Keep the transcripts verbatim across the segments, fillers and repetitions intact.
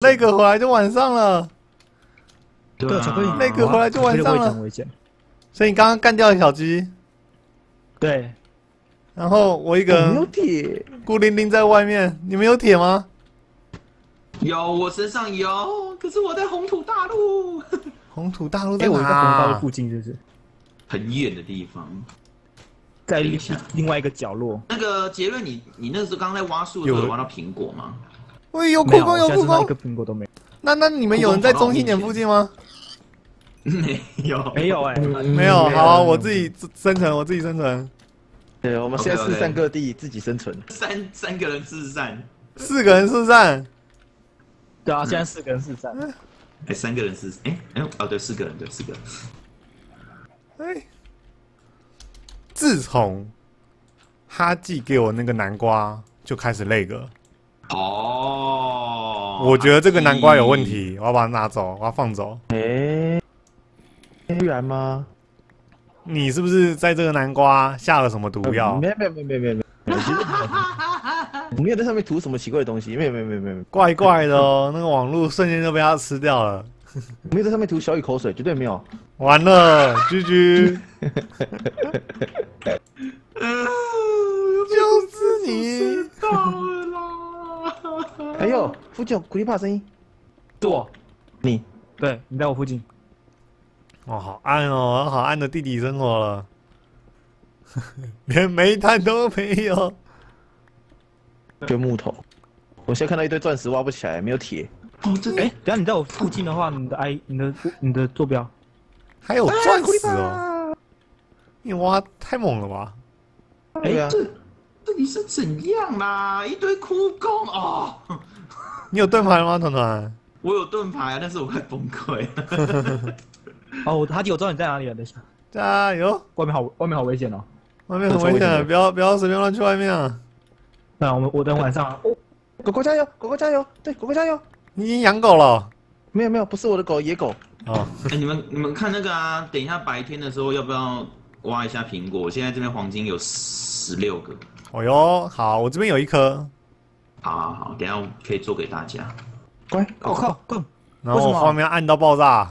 那个回来就晚上了。 对，巧克力那个回来就晚上了。 很危险。 所以你刚刚干掉了小鸡。 对。 然后我一个人没有铁， 孤零零在外面。你们有铁吗？ 有，我身上有，可是我在红土大陆。 红土大陆在哪？我在红土大陆附近，就是很远的地方， 在另另外一个角落。 那个杰瑞，你你那时候刚刚在挖树的时候有挖到苹果吗？ 喂，有苦工，有苦工， 一个苹果都没有。 那那你们有人在中心点附近吗？ 没有， 没有哎， 没有。好，我自己生存，我自己生存。 对，我们现在四散各地，自己生存。 三三个人四散， 四个人四散。 对啊，现在四个人四散。 哎，三个人四，哎哎哦对，四个人对，四个人。 哎，自从哈寄给我那个南瓜，就开始那个。 哦， 我觉得这个南瓜有问题，我要把它拿走，我要放走。 哎，居然吗？ 你是不是在这个南瓜下了什么毒药？ 没有没有没有没有没有没有，我没有在上面涂什么奇怪的东西，没有没有没有没有， 怪怪的哦，那个网络瞬间就被它吃掉了。 我没有在上面涂小雨口水，绝对没有。 完了，居居，就是你。 到了啦！ 哎呦，附近有苦力怕声音， 是我， 你， 对你在我附近。 哦，好暗哦，好暗的地底生活了，连煤炭都没有。 缺木头，我现在看到一堆钻石挖不起来，没有铁。 哦，这哎，等下你在我附近的话，你的 I， 你的你的坐标还有钻石哦，你挖太猛了吧？ 哎呀， 这这里是怎样啦？一堆枯工哦。 你有盾牌了吗，团团？ 我有盾牌啊，但是我快崩溃了。 哦，哈基，我知道你在哪里了。等一下， 加油！ 外面好，外面好危险哦。 外面很危险，不要不要随便乱去外面啊！ 那我们我等晚上。 哦，狗狗加油，狗狗加油，对，狗狗加油。 你已经养狗了？ 没有没有，不是我的狗，野狗。 哦， 哎，你们你们看那个啊，等一下白天的时候要不要挖一下苹果？我现在这边黄金有十六个。 哦哟，好，我这边有一颗。 好好好，等一下我可以做给大家。 乖， 我靠，够！ 然后画面暗到爆炸，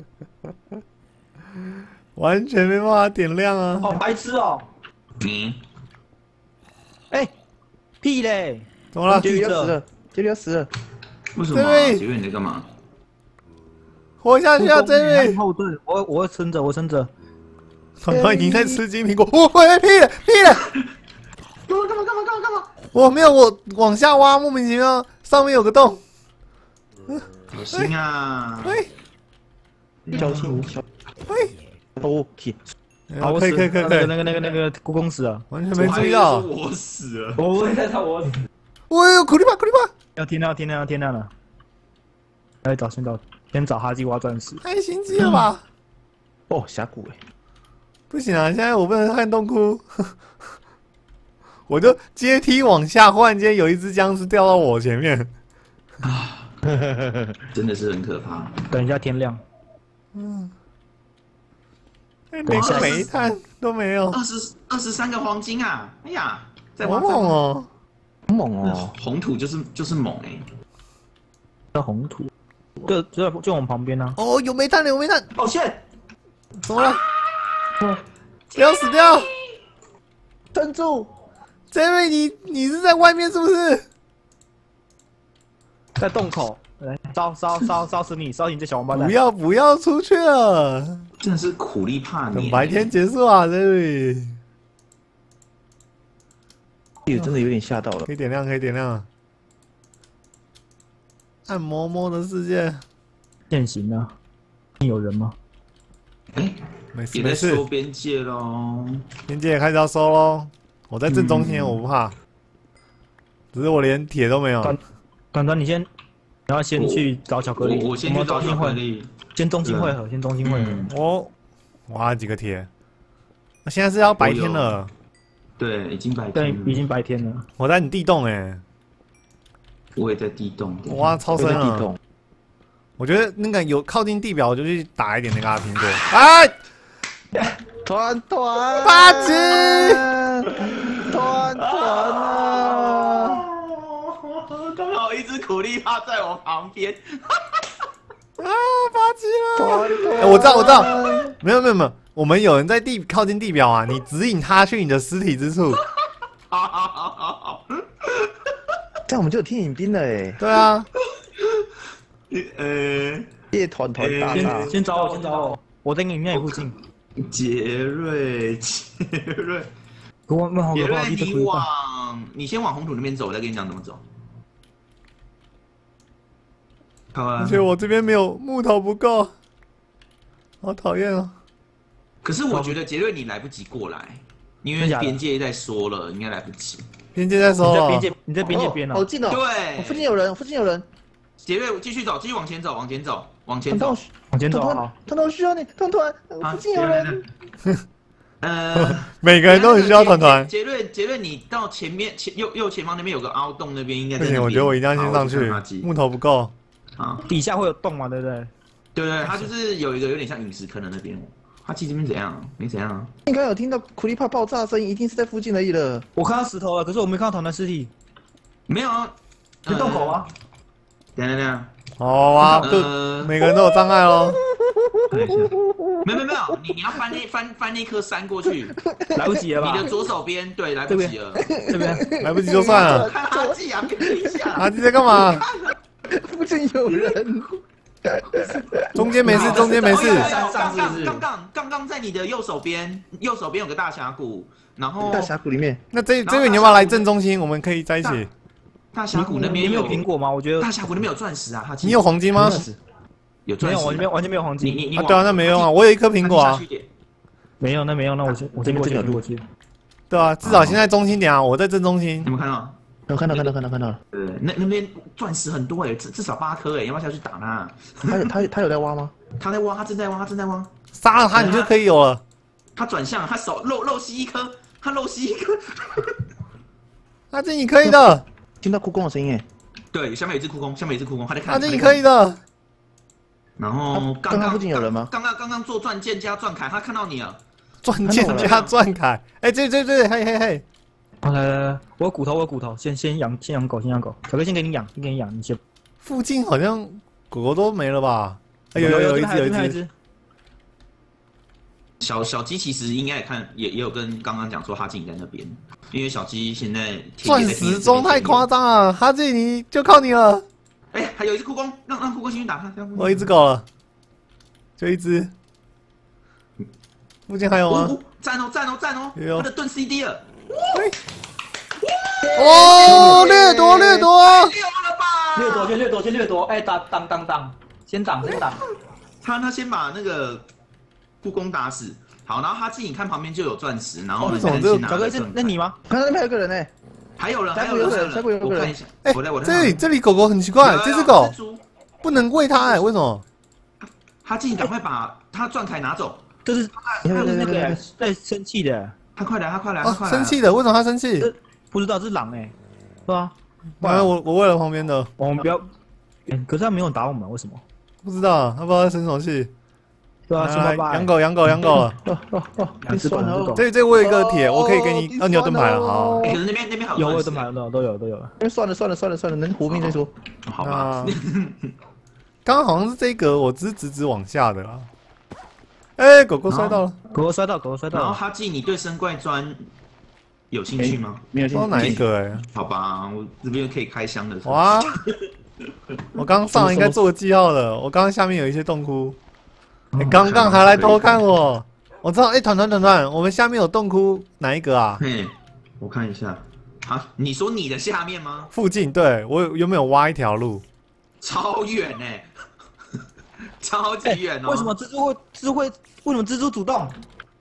完全没办法点亮啊！ 哦，白痴哦！ 嗯， 哎，屁嘞！ 怎么了？ 杰里要死了，杰里要死了。 为什么啊？杰瑞你在干嘛？ 活下去啊，杰瑞！ 后盾，我我撑着，我撑着。 团团已经在吃金苹果，我喂屁了屁了！ 干嘛干嘛干嘛干嘛干嘛？ 我没有，我往下挖，莫名其妙，上面有个洞。 小心啊！ 喂， 小心小， 喂， 哦天！ 好，可以可以可以可以， 那个那个那个故宫死了， 完全没注意到。 我死了！ 我也在看我死。 哎呦，苦力怕苦力怕！ 要天亮天亮天亮了，来找先找先找哈基挖钻石。 太心机了吧！ 哦，峡谷哎， 不行啊，现在我不能看洞窟。我就阶梯往下，忽然间有一只僵尸掉到我前面。 啊！真的是很可怕。 等一下天亮。 嗯，连个煤炭都没有。 二十二十三个黄金啊！哎呀，在好挖猛哦！ 好猛哦！ 红土就是就是猛哎、欸。 在红土，就就在就我们旁边呢、 啊。哦，有煤炭了，有煤炭！ 抱歉， 怎么了？不要死掉！ 站住！ 杰瑞，你你是在外面是不是？ 在洞口，来烧烧烧烧死你，烧死你这小王八蛋！ 不要不要出去了！ 真的是苦力怕你、欸。 等白天结束啊，杰瑞。 也真的有点吓到了。 可以点亮，可以点亮。按摩摩的世界。 现行啊？有人吗？ 哎、欸， 没事没事。 也在收边界喽。 边界也开始要收喽。我在正中间，我不怕。只是我连铁都没有。 短短，你先，你要先去找巧克力。 我我先去找巧克力。 先中心汇合，先中心汇合。 我挖了几个铁。那现在是要白天了。 对，已经白天对，已经白天了。 我在你地洞哎、欸。 我也在地洞。 我挖超深了。 地洞。 我觉得那个有靠近地表，我就去打一点那个阿苹果。哎！ 团团八级， 团团啊！ 刚好一只苦苦力怕在我旁边。 啊，八级了！哎，我知道，我知道，没有没有没有，我们有人在地靠近地表啊，你指引他去你的尸体之处。 好好好好好。 这样我们就有天引兵了哎。 对啊。 呃， 夜团团大大。 先先找我，先找我，我在你面附近。 杰瑞，杰瑞， 给我问好杰可怕， 瑞，你一直回放。 往，你先往红土那边走，我再跟你讲怎么走。好啊。 而且我这边没有木头不够，好讨厌哦。 可是我觉得杰瑞你来不及过来，因为边界在说了，应该来不及。 边界在说了。 你在边界，你在边界边啊。 好近哦。 对， 附近有人，附近有人。 杰瑞，继续走，继续往前走，往前走，往前走， 往前走。 团好， 团团需要你，团团，附近有人。 呃， 每个人都很需要团团。 杰瑞，杰瑞，你到前面前右右前方那边有个凹洞，那边应该不行，我觉得我一定要先上去，木头不够。 啊， 底下会有洞嘛，对不对？ 对对，它就是有一个有点像陨石坑的那边。哈基这边怎样？没怎样啊。 应该有听到苦力怕爆炸的声音，一定是在附近而已了。 我看到石头了，可是我没看到团团尸体。 没有啊， 有洞口吗？ 等等等。 好啊， 呃， 每个人都有障碍哦。 没有没有没有，你你要翻那翻翻那颗山过去， 来不及了吧？ 你的左手边，对，来不及了。 这边来不及就算了。 看哈基啊，别一下。 哈基在干嘛？ 附近有人。 中间没事，中间没事。 杠杠杠杠杠杠在你的右手边，右手边有个大峡谷，然后大峡谷里面。 那这这位你要不要来正中心？我们可以在一起。 大峡谷那边有苹果吗？我觉得大峡谷那边有钻石啊，哈基。 你有黄金吗？ 有钻石。 没有，我这边完全没有黄金。 你你啊，对啊，那没用啊，我有一颗苹果啊。 没有，那没用，那我先我先过去，过去。 对啊，至少现在中心点啊，我在正中心。 有没有看到？ 有看到，看到，看到，看到了。 呃，那那边钻石很多哎，至至少八颗哎，要不要下去打他？ 他有他他有在挖吗？ 他在挖，他正在挖，他正在挖。 杀了他，你就可以有了。 他转向，他手漏漏吸一颗，他漏吸一颗。 阿金，你可以的。 听到哭工的声音哎。 对，下面有一只哭工，下面有一只哭工，他在看。 阿金，你可以的。 然后刚刚附近有人吗？ 刚刚刚刚做钻剑加钻铠，他看到你了。 钻剑加钻铠，哎，对对对，嘿嘿嘿。 来来来，我有骨头，我有骨头，先先养先养狗，先养狗。小哥先给你养，先给你养，你先。 附近好像狗狗都没了吧？有有有一只有一只。 小小鸡其实应该也看也也有跟刚刚讲说哈基你在那边，因为小鸡现在钻石中太夸张了，哈基你就靠你了。 哎，还有一只哭工，让让哭工先去打他。 我一只狗了，就一只。附近还有吗？ 站哦站哦站哦，他的盾 C D 了。 哦，掠夺掠夺！ 溜了吧！ 掠夺先掠夺先掠夺，哎，当当当当，先挡先挡。 他他先把那个故宫打死，好，然后他自己看旁边就有钻石，然后呢先拿。 小哥是那你吗？ 看到那边有个人呢， 还有人，还有人， 峡谷有个人。 我看一下， 哎， 我在我在这里这里狗狗很奇怪，这只狗不能喂它哎，为什么？ 他自己赶快把他钻铠拿走。 这是他是那个在生气的。 他快来，他快来，他快来！ 生气的，为什么他生气？ 不知道是狼哎，对吧？ 完了，我我喂了旁边的。 我们不要，可是他没有打我们，为什么？ 不知道，他不知道他生什么气。 对啊， 养狗养狗养狗了。 哦哦哦， 两只狗，两只狗。 这这我有一个铁，我可以给你。哦，你有盾牌了，好。 可是那边那边好有有盾牌的，都有都有。 那算了算了算了算了，能活命再说。 好吧。 刚刚好像是这一格，我只是直直往下的啦。哎，狗狗摔到了， 狗狗摔到，狗狗摔到。 然后哈基，你对生怪砖有兴趣吗？ 没有兴趣。 不知道哪一个哎？ 好吧，我这边可以开箱的。 哇！我刚上来应该做个记号了。我刚刚下面有一些洞窟。你刚刚还来偷看我？我知道，哎，团团团团，我们下面有洞窟，哪一个啊？ 嘿，我看一下。啊，你说你的下面吗？ 附近，对我有没有挖一条路？ 超远哎！超级远哦！ 为什么蜘蛛会蜘蛛会？为什么蜘蛛主动？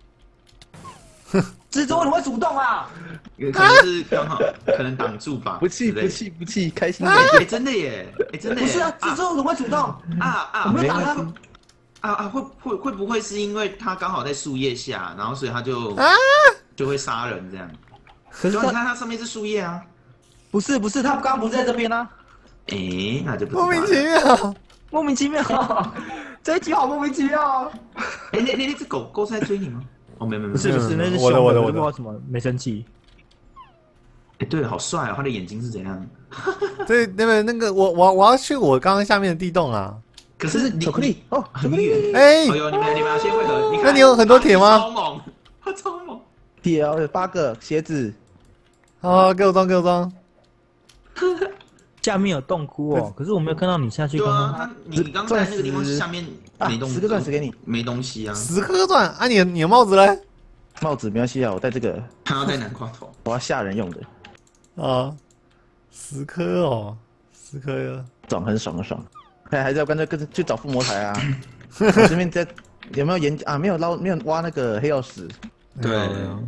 蜘蛛为什么会主动啊？ 可能是刚好，可能挡住吧。 不气不气不气，开心。 哎，真的耶！哎，真的。 不是啊，蜘蛛怎么会主动？ 啊啊！ 我没打他。 啊啊！会会会不会是因为他刚好在树叶下，然后所以他就啊就会杀人这样？ 可是你看它上面是树叶啊。 不是不是，他刚刚不是在这边啊？ 哎，那就不莫名其妙， 莫名其妙，这一集好莫名其妙。 哎，那那那只狗狗是在追你吗？哦，没没没， 不是不是，那是我的我的我的， 不知道什么没生气。 哎，对了，好帅哦，他的眼睛是怎样？ 对，那个那个，我我我要去我刚刚下面的地洞啊。 可是你巧克力哦，巧克力， 很远。 哎、 哎呦，你们你们要先汇合，你看， 那你有很多铁吗超猛，他超猛。 铁哦，有八个鞋子， 好，给我装，给我装。 下面有洞窟哦，可是我没有看到你下去对啊， 看看。 他你你刚在那个地方钻石下面啊没东西， 十个钻石给你， 没东西啊。 十颗钻啊你！你的帽子嘞？ 帽子没关系啊，我戴这个， 他要戴南瓜头。 我要吓人用的， 啊，十颗哦，十颗。 爽很爽很爽。还还是要干脆跟着去找附魔台啊。我这边在有没有研啊？没有捞，没有挖那个黑曜石。 对，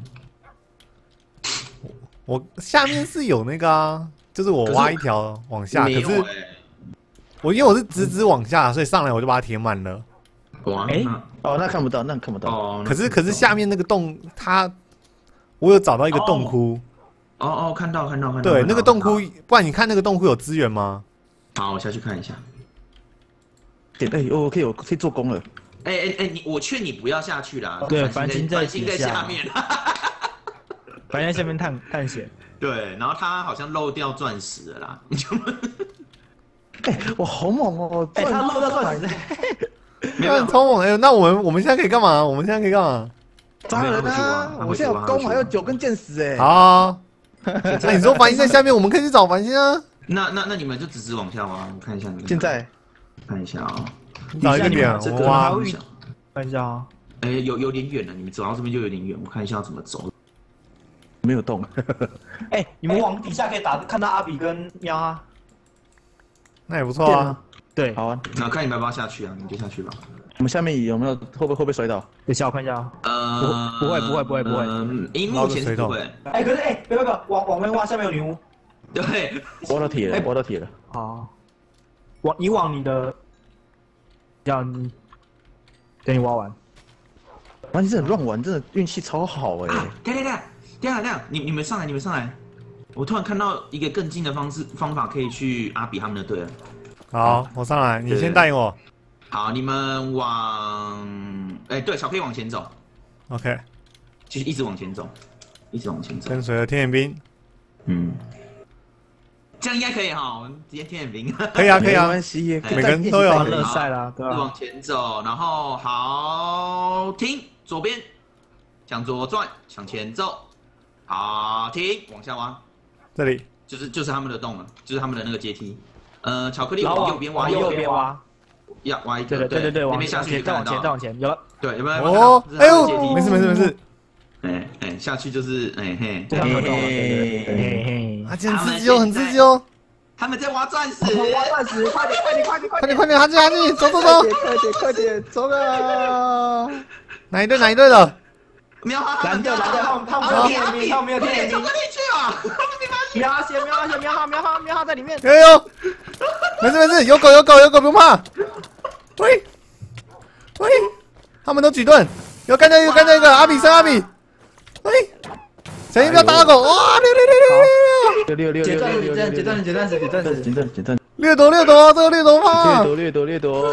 我下面是有那个啊，就是我挖一条往下，可没有是哎。 我因为我是直直往下，所以上来我就把它填满了。 哇， 哎哦，那看不到，那看不到。 哦， 可是可是下面那个洞，它我有找到一个洞窟。 哦哦，看到看到看到。 对， 看到那个洞窟，不然你看那个洞窟有资源吗？ 好，我下去看一下。 点哎，我可以，我可以做工了。 哎哎哎，你我劝你不要下去啦。 对繁繁星在繁星在底下下面。 反正在下面探探险。 对，然后他好像漏掉钻石了啦。你就哎，我好猛哦！ 哎，他漏掉钻石。 没有那超猛！哎，那我们我们现在可以干嘛？我们现在可以干嘛？ 抓人啊！我现在有弓，还有九根箭矢哎。 好啊，那你说繁星在下面，我们可以去找繁星啊。 那那那你们就直直往下挖，我看一下你们。 现在看一下啊， 找一个点， 这个我挖。 往下看一下啊， 哎，有有点远了，你们走到这边就有点远，我看一下要怎么走。 没有动。 哎，你们往底下可以打，看到阿比跟喵啊。 那也不错啊。 对， 好啊， 那看你们要不要下去啊？你就下去吧。 我们下面有没有会不会会不会摔倒？ 等一下我看一下啊。 呃， 不会不会不会不会嗯，荧幕前是不会。 哎，可是哎，别别别，往往外挖，下面有女巫。 对， 挖到铁了，挖到铁了。 好，往你往你的，要你等你挖完。 哇，你这很乱玩，真的运气超好哎！ 啊，等等等等等等，你你们上来，你们上来。我突然看到一个更近的方式方法，可以去阿比他们的队了。 好，我上来，你先带领我。 好，你们往，哎，对，小 K 往前走， OK， 继续一直往前走，一直往前走。 跟随着天眼兵。 嗯，这样应该可以哈，我们直接天眼兵。 可以啊，可以没啊。 关系， 每个人都有欢乐赛啦，对吧？ 往前走，然后好停，左边向左转，向前走，好停，往下挖， 这里。 就是就是他们的洞了，就是他们的那个阶梯。呃，巧克力然后往右边挖， 往右边挖。 要挖一个， 对对对对对， 那往边下去前，再往前，再往前，有了。 对，有没有？ 哦，哎呦，没事没事没事。 哎哎，下去就是哎嘿， 对，他们有洞了，对对对，嘿嘿。 啊，这很刺激哦，很刺激哦。 他们在挖钻石， 挖钻石，快点快点快点快点快点，哈进哈进，走走走。 快点快点，走啊！ 哪一队哪一队的？ 喵哈哈， 蓝队蓝队，他们他们没有天眼兵，他们没有天眼兵。 巧克力去啊！ 喵哈先喵哈先喵哈喵哈喵哈在里面。 哎呦，没事没事，有狗有狗有狗，不用怕。喂喂，他们都举盾，有干掉一个干掉一个，阿比升阿比。喂，谁不要打狗？哇，六六六六六。 六六六截断六六六截断截断截断截断截简单简单， 掠夺掠夺，这个掠夺掠嘛。 夺掠夺掠夺。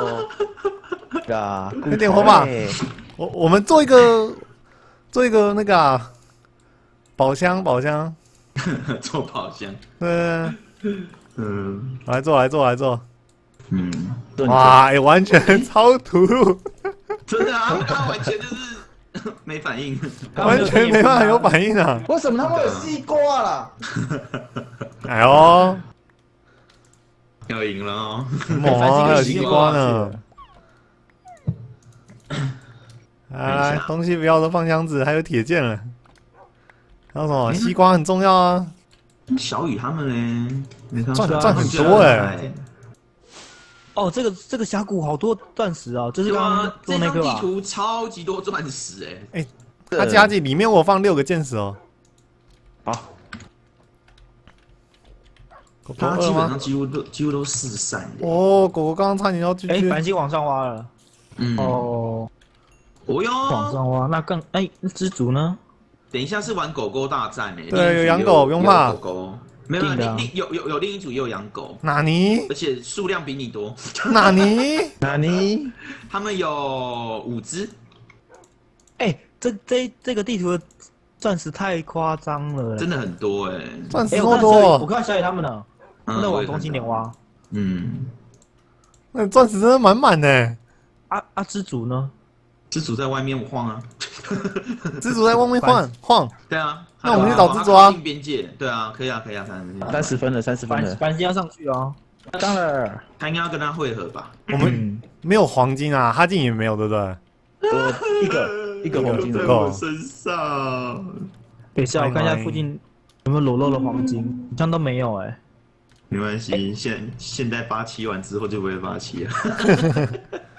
呀， 有点火把。我我们做一个做一个那个啊，宝箱宝箱。 做宝箱， 对， 嗯来做来做来做。 嗯， 哇，哎，完全超突兀， 真的啊，他完全就是没反应， 完全没办法有反应啊！ 为什么他们有西瓜啦？ 哎呦， 要赢了哦！ 猛啊，还有西瓜呢！来来，东西不要都放箱子，还有铁剑了。还有什么？西瓜很重要啊！ 小雨他们呢？你看赚赚很多哎！ 哦，这个这个峡谷好多钻石啊，就是对刚刚啊，这张做那个吧？ 地图超级多钻石哎！ 它加进里面我放六个箭矢哦。 好， 狗狗它基二吗？ 本上几乎都几乎都四散的。 哦，狗狗刚刚差点要进哎， 去。 繁星往上挖了。 嗯， 哦， 哦哟， 往上挖，那更哎，那蜘蛛呢？ 等一下是玩狗狗大战诶， 对有养狗不用怕狗狗没有定的啊另另有有有另一组也有养狗， 纳尼而且数量比你多， 纳尼？ 纳尼？ 他们有五只， 哎，这这这个地图的钻石太夸张了， 真的很多哎。 哎， 钻石那么我看小雨，我多， 看小雨他们呢，他们在往中心点挖。 嗯， 那钻石真的满满的。 啊啊，知足呢？ 知足在外面晃啊， 知足在外面晃晃。 对啊， 那我们去找知足啊。 进边界，对啊，可以啊，可以啊， 三十分了，三十分了。 繁星要上去啊。 当然， 他应该要跟他会合吧？ 我们没有黄金啊，哈金也没有，对不对？ 我一个一个黄金在我身上。 等一下，我看一下附近有没有裸露的黄金，好像都没有哎。 没关系，现现在八七完之后就不会八七了。